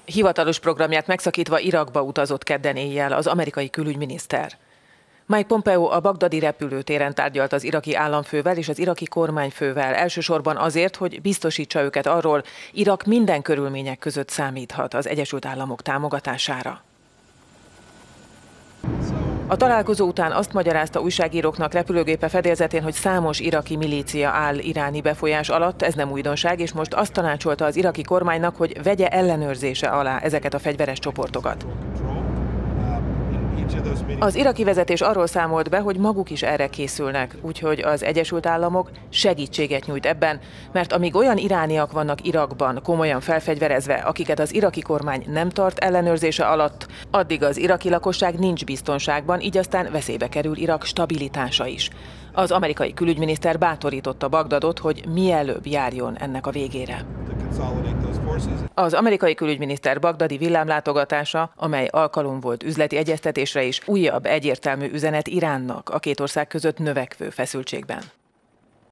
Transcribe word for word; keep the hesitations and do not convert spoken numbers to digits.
Hivatalos programját megszakítva Irakba utazott kedden éjjel az amerikai külügyminiszter. Mike Pompeo a bagdadi repülőtéren tárgyalt az iraki államfővel és az iraki kormányfővel, elsősorban azért, hogy biztosítsa őket arról, Irak minden körülmények között számíthat az Egyesült Államok támogatására. A találkozó után azt magyarázta újságíróknak repülőgépe fedélzetén, hogy számos iraki milícia áll iráni befolyás alatt, ez nem újdonság, és most azt tanácsolta az iraki kormánynak, hogy vegye ellenőrzése alá ezeket a fegyveres csoportokat. Az iraki vezetés arról számolt be, hogy maguk is erre készülnek, úgyhogy az Egyesült Államok segítséget nyújt ebben, mert amíg olyan irániak vannak Irakban komolyan felfegyverezve, akiket az iraki kormány nem tart ellenőrzése alatt, addig az iraki lakosság nincs biztonságban, így aztán veszélybe kerül Irak stabilitása is. Az amerikai külügyminiszter bátorította Bagdadot, hogy mielőbb járjon ennek a végére. Az amerikai külügyminiszter bagdadi villámlátogatása, amely alkalom volt üzleti egyeztetésre is, újabb egyértelmű üzenet Iránnak a két ország között növekvő feszültségben.